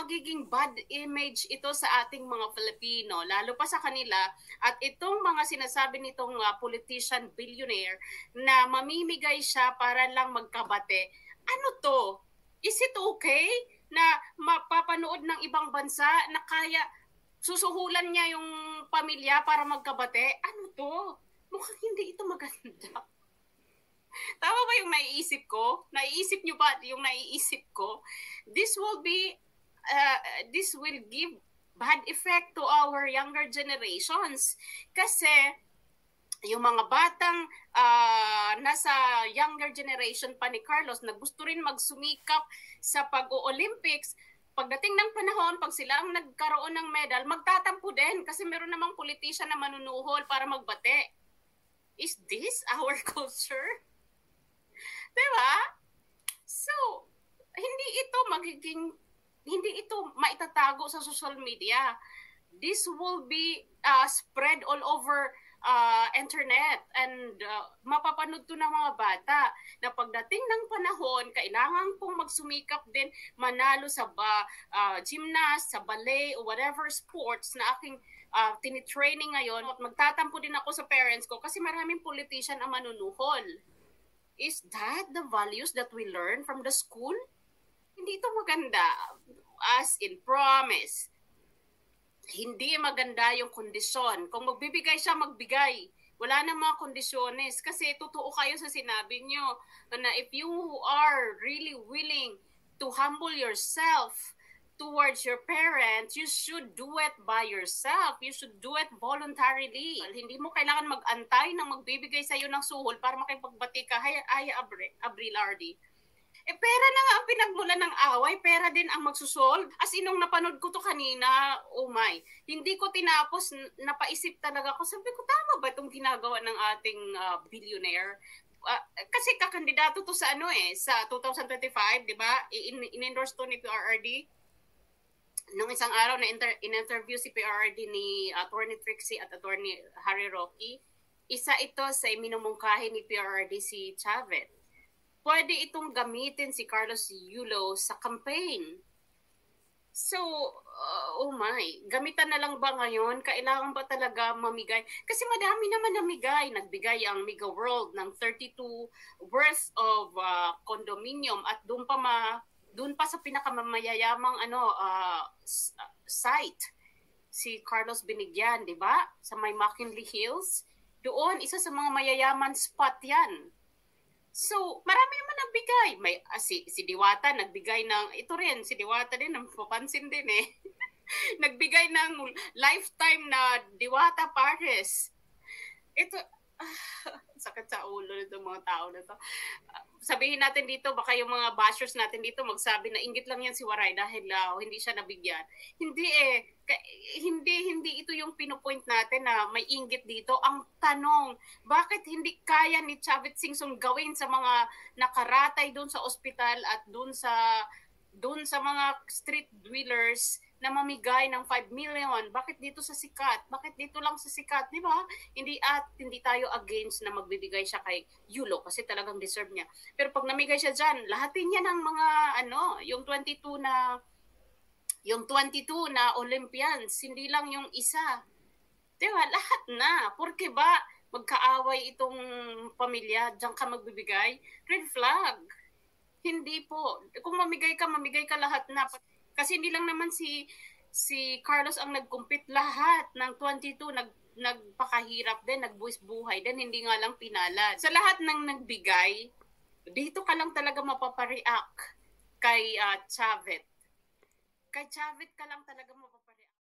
magiging bad image ito sa ating mga Filipino, lalo pa sa kanila. At itong mga sinasabi nitong politician billionaire na mamimigay siya para lang magkabate. Ano to? Is it okay na mapapanood ng ibang bansa na kaya susuhulan niya yung pamilya para magkabate? Ano to? Mukhang hindi ito maganda. Tama ba yung naiisip ko? Naiisip nyo ba yung naiisip ko? This will give bad effect to our younger generations. Kasi yung mga batang nasa younger generation pa ni Carlos na gusto rin magsumikap sa pag-o-Olympics, pagdating ng panahon, pag sila ang nagkaroon ng medal, magtatampo din kasi meron namang politician na manunuhol para magbate. Is this our culture? Diba? So, hindi ito maitatago sa social media. This will be spread all over internet and mapapanood to ng mga bata na pagdating ng panahon, kailangan pong magsumikap din manalo sa gymnast, sa ballet, o whatever sports na aking tinitraining ngayon. At magtatampo din ako sa parents ko kasi maraming politician ang manunuhol. Is that the values that we learn from the school? Hindi ito maganda. As in promise. Hindi maganda yung kondisyon. Kung magbibigay siya, magbigay. Wala na mga kondisyones. Kasi totoo kayo sa sinabi nyo na if you are really willing to humble yourself towards your parents, you should do it by yourself. You should do it voluntarily. Hindi mo kailangan mag-antay ng magbibigay sa iyo ng suhol para makipagbati ka. Ay, Abrilardi. Pera na nga ang pinagmula ng away, pera din ang magsusolve. As inong napanood ko to kanina, oh my, hindi ko tinapos, napaisip talaga ako. Sabi ko, tama ba itong ginagawa ng ating billionaire? Kasi kakandidato to sa sa 2025, di ba? In-endorse to ni PRRD. Nung isang araw na in-interview si PRRD ni Attorney Trixie at Attorney Harry Roque, isa ito sa minumungkahi ni PRRD si Chavez. Pwede itong gamitin si Carlos Yulo sa campaign. So, oh my, gamitan na lang ba ngayon? Kailangan ba talaga mamigay? Kasi madami naman namigay. Nagbigay ang Mega World ng 32 worth of condominium at doon pa sa pinakamamayayamang site si Carlos binigyan, di ba? Sa may McKinley Hills. Doon, isa sa mga mayayaman spot yan. So, marami naman nagbigay. Si Diwata nagbigay ng, ito rin, si Diwata din, napapansin din nagbigay ng lifetime na Diwata Paris. Ito, sakit sa ulo nito mga tao na to. Sabihin natin dito, baka yung mga bashers natin dito magsabi na inggit lang yan si Waray dahil hindi siya nabigyan. Hindi hindi ito yung pinupoint natin na may inggit dito. Ang tanong, bakit hindi kaya ni Chavez Singson gawin sa mga nakaratay doon sa ospital at doon sa mga street dwellers na mamigay ng 5 million? Bakit dito sa sikat? Bakit dito lang sa sikat? Di ba? Hindi tayo against na magbibigay siya kay Yulo kasi talagang deserve niya. Pero pag namigay siya dyan, lahatin niya ng mga yung 22 na Olympians, hindi lang yung isa. Di ba? Lahat na. Porque ba magkaaway itong pamilya, diyan ka magbibigay? Red flag. Hindi po. Kung mamigay ka lahat na. Kasi hindi lang naman si Carlos ang nag-compete, lahat ng 22 nagpakahirap din, nagbuwis buhay din, hindi nga lang pinalad. Sa lahat ng nagbigay, dito ka lang talaga mapapareact kay Chavez. Kay Chavez ka lang talaga mapapareact.